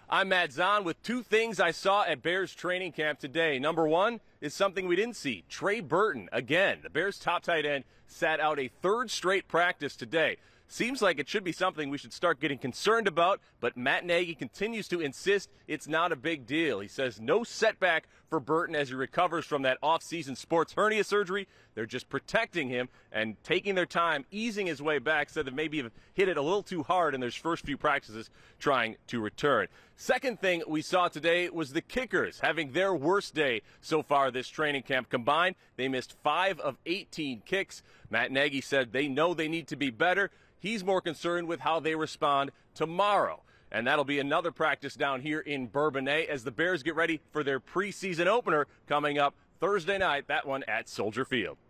I'm Matt Zahn with two things I saw at Bears training camp today. Number one is something we didn't see. Trey Burton, again, the Bears' top tight end, sat out a third straight practice today. Seems like it should be something we should start getting concerned about, but Matt Nagy continues to insist it's not a big deal. He says no setback for Burton as he recovers from that off-season sports hernia surgery. They're just protecting him and taking their time, easing his way back, said that maybe have hit it a little too hard in their first few practices trying to return. Second thing we saw today was the kickers having their worst day so far this training camp combined. They missed 5 of 18 kicks. Matt Nagy said they know they need to be better. He's more concerned with how they respond tomorrow. And that'll be another practice down here in Bourbonnais as the Bears get ready for their preseason opener coming up Thursday night, that one at Soldier Field.